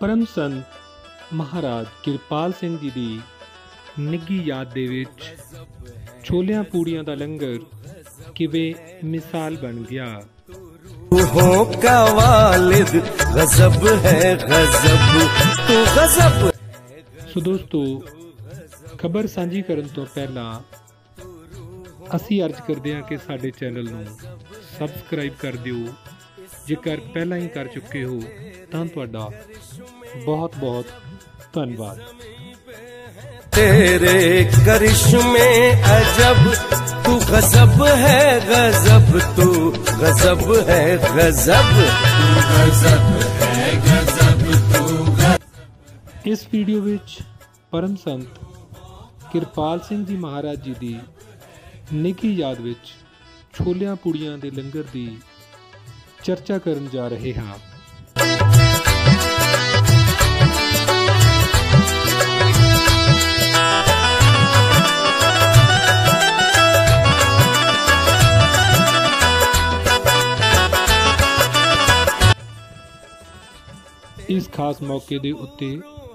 परम संत महाराज किरपाल सिंह जी की निੱਘੀ याद ਦੇ ਵਿੱਚ ਛੋਲਿਆਂ ਪੂੜੀਆਂ ਦਾ ਲੰਗਰ ਕਿਵੇਂ ਮਿਸਾਲ ਬਣ ਗਿਆ। का वालिद गजब है गजब तू गजब। सो दोस्तों, खबर साझी करन तो पहला असी अर्ज करते हैं कि साडे चैनल नूं सबसक्राइब कर दिओ। जेकर पहला ही कर चुके हो तां तुहाडा बहुत बहुत धन्यवाद। तेरे करिश्मे अजब तू गजब है गजब तू गजब है गजब गजब है गजब तू। इस वीडियो विच परम संत किरपाल सिंह जी महाराज जी की निੱਘੀ याद विच छोलियां पूड़ियां दे लंगर की चर्चा करन जा रहे हाँ। इस खास मौके के उत्ते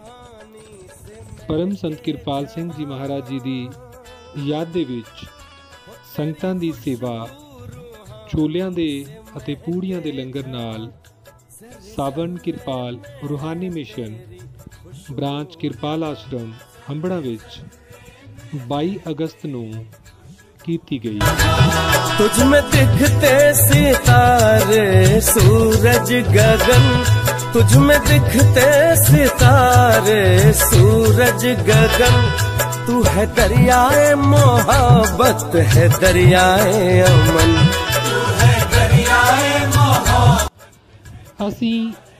परम संत किरपाल सिंह जी महाराज जी की याद दे विच संगतां दी सेवा छोलियां दे अते पूड़ियां दे लंगर नाल सावन किरपाल रूहानी मिशन ब्रांच किरपाल आश्रम हंबड़ा विच 22 अगस्त नूं कीती गई। तुझ में दिखते सितारे सूरज गगन तुझ में दिखते सितारे सूरज गगन तू है दरियाए मोहब्बत है दरियाए अमन तू है दरियाए मोहब्बत। असी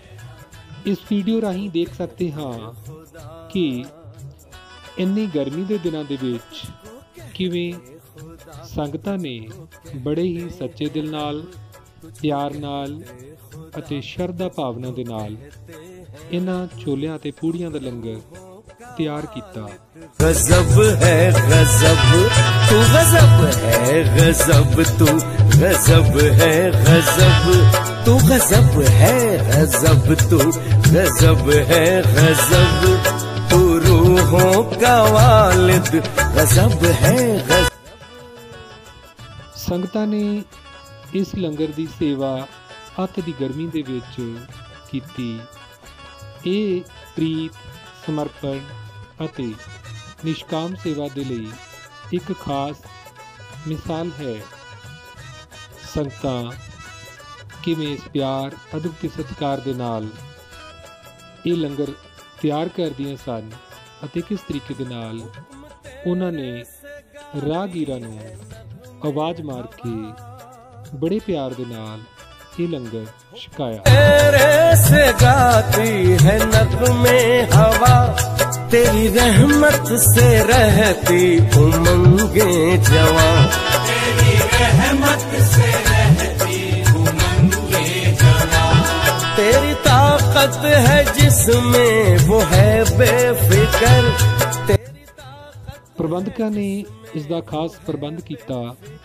इस वीडियो राही देख सकते हाँ कि इन्नी गर्मी के दिनों के विच किवें संगतां ने बड़े ही सच्चे दिल नाल प्यार नाल ਅਤੇ ਸ਼ਰਧਾ ਭਾਵਨਾ ਦੇ ਨਾਲ ਇਹਨਾਂ ਛੋਲਿਆਂ ਤੇ ਪੂੜੀਆਂ ਦਾ ਲੰਗਰ ਤਿਆਰ ਕੀਤਾ। गजब है गजब तू गजब है गजब तू गजब है गजब तू गजब है गजब तू गजब है गजब तू रूहों का वालिद गजब है गजब। संगतां ने इस लंगर की सेवा अत की गर्मी दे विच कीती। ਇਹ प्रीत समर्पण ਅਤੇ निष्काम सेवा ਦੇ ਲਈ एक खास मिसाल है। संगतां किवें इस प्यार अदब ते सत्कार दे नाल ਇਹ लंगर ਤਿਆਰ ਕਰਦੀਆਂ ਸਨ ਅਤੇ किस तरीके ਦੇ ਨਾਲ ਉਹਨਾਂ ਨੇ ਰਾਹਗੀਰਾਂ ਨੂੰ आवाज़ मार के बड़े प्यार दे नाल ये लंगर छकाया। तेरे से गाती है नग़्मे हवा तेरी रहमत से रहती उमंगे जवां तेरी रहमत से रहती उमंगे जवां तेरी ताकत है जिसमें वो है बेफिक्र। प्रबंधकां ने इसका खास प्रबंध किया।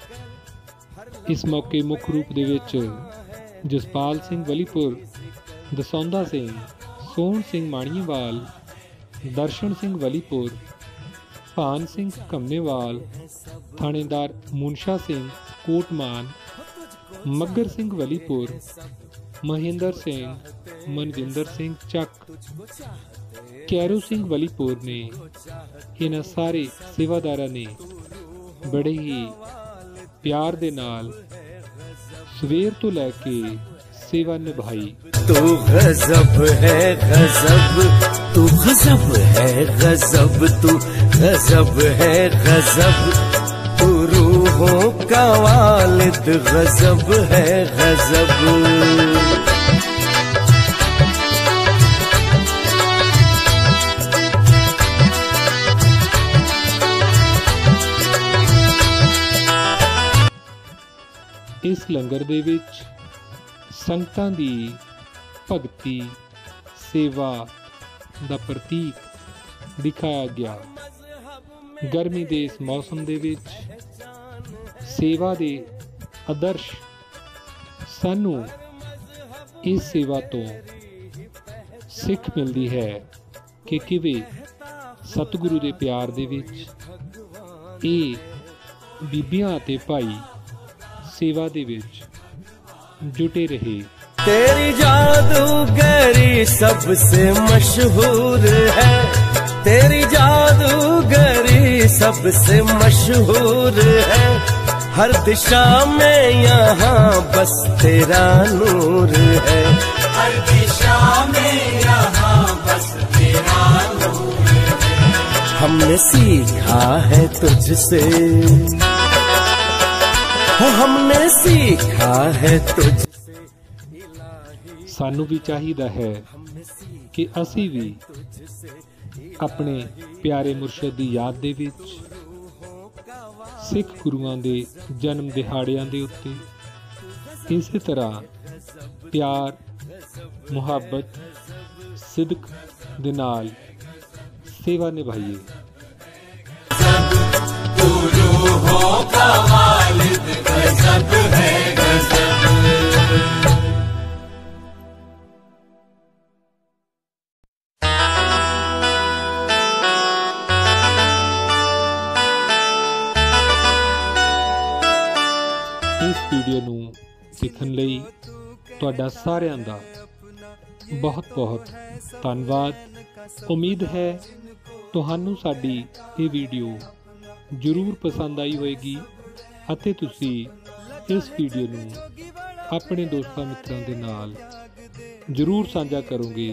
इस मौके मुख्य रूप दे विच जसपाल सिंह वलीपुर, दसौंदा सिंह, सोहन सिंह माणीवाल, दर्शन सिंह वलीपुर, भान सिंह कमनेवाल, थानेदार मुनशा सिंह कोटमान, मगर सिंह वलीपुर, महेंद्र सिंह, मनजिंदर सिंह चक, कैरू सिंह वलीपुर ने इन्हां सारे सेवादारां ने बड़े ही प्यार दे नाल सवेर तो लैके सेवा निभाई। तू गजब है गजब तू गजब है गजब तू गजब है गजब तू रूहों का वालिद गजब है गजब। इस लंगर दे विच संगतां दी भगती सेवा दा प्रतीक दिखाया गया। गर्मी दे इस मौसम दे विच सेवा दे आदर्श सानू इस सेवा तो ਸਿੱਖ ਮਿਲਦੀ ਹੈ ਕਿ ਕਿਵੇਂ ਸਤਿਗੁਰੂ ਦੇ ਪਿਆਰ ਦੇ ਵਿੱਚ ਇਹ ਬੀਬੀਆਂ ਅਤੇ ਭਾਈ सेवा दे विच जुटे रहे। तेरी जादूगरी सबसे मशहूर है, तेरी जादूगरी सबसे मशहूर है, हर दिशा में यहाँ बस तेरा नूर है, हर दिशा में यहाँ बस तेरा नूर है। हमने सीखा है तुझसे, हमने सीखा है तुझसे। सानू भी चाहिदा है कि असी भी अपने प्यारे मुर्शद दी याद दे विच सिख गुरुआं दे जन्म दिहाड़ियां दे उत्ते इसी तरह प्यार मुहब्बत सिदक दे नाल सेवा निभाइए। गजब है गजब। इस वीडियो नूं देखण लई तुहाडा सारिआं दा बहुत बहुत धन्नवाद। उम्मीद है तुहानूं साडी ये वीडियो जरूर पसंद आई होएगी ਅਤੇ ਤੁਸੀਂ इस वीडियो ਨੂੰ ਆਪਣੇ ਦੋਸਤਾਂ ਮਿੱਤਰਾਂ ਦੇ ਨਾਲ जरूर साझा करोगे।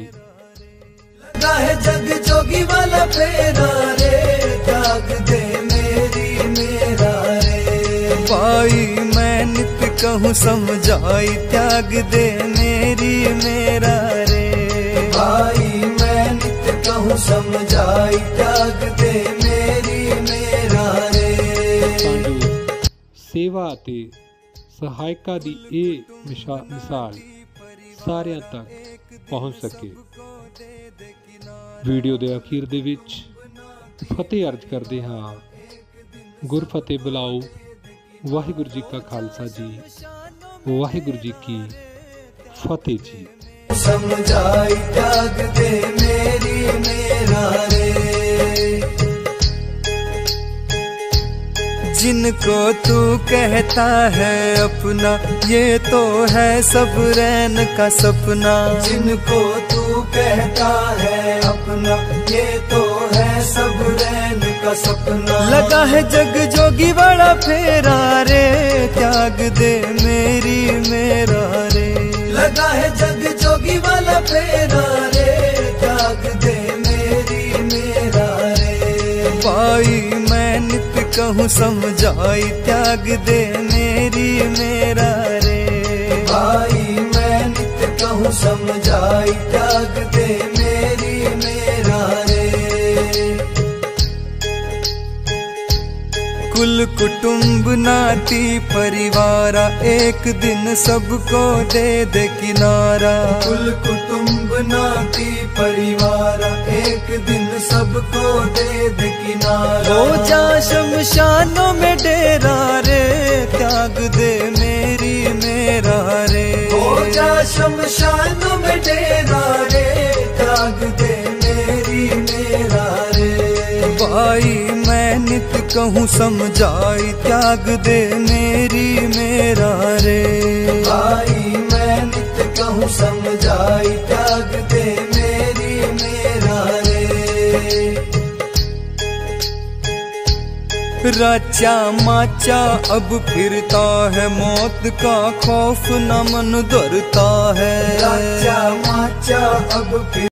जग जोगी वाला फेरा रे, त्याग दे मेरी मेरा रे, भाई मैं नित कहूँ समझाई, त्याग दे मेरी मेरा रे, भाई मैं नित कहूँ समझाई, त्याग दे मेरी मेरा रे। सेवा ਅਤੇ सहायका दी ਇਹ मिसाल ਸਾਰਿਆਂ तक पहुँच सके। वीडियो के अखीर दे विच फतेह अर्ज करते हाँ। गुरफतेह बुलाओ। वाहिगुरू जी का खालसा जी, वाहिगुरू जी की फतेह जी। समझाई त्याग दे मेरी मेरा रे, जिनको तू कहता है अपना, ये तो है सब रैन का सपना, जिनको तू कहता है अपना, ये तो है सब रैन का सपना। लगा है जग जोगी वाला फेरा रे, त्याग दे मेरी मेरा रे, लगा है जग जोगी वाला फेरा रे, त्याग दे मेरी मेरा रे, भाई मैं नित कहूँ समझाई, त्याग दे मेरी मेरा रे, भाई मैं नित कहूँ समझाई, त्याग दे मेरी मेरा रे। कुल कुटुंब नाती परिवारा, एक दिन सबको दे दे किनारा, कुल कुटुंब नाती परिवारा, एक दिन सबको दे दे किनारा। हो जा शमशानों में डेरा रे, त्याग दे मेरी मेरा रे, हो जा शमशानों में डेरा रे, त्याग दे मेरी मेरा रे, भाई मैं नित कहूँ समझाई, त्याग दे मेरी मेरा रे, भाई मैं नित कहूँ समझाई, त्याग दे मेरी मेरा रे। राचा माचा अब फिरता है, मौत का खौफ न मन डरता है, राचा माचा अब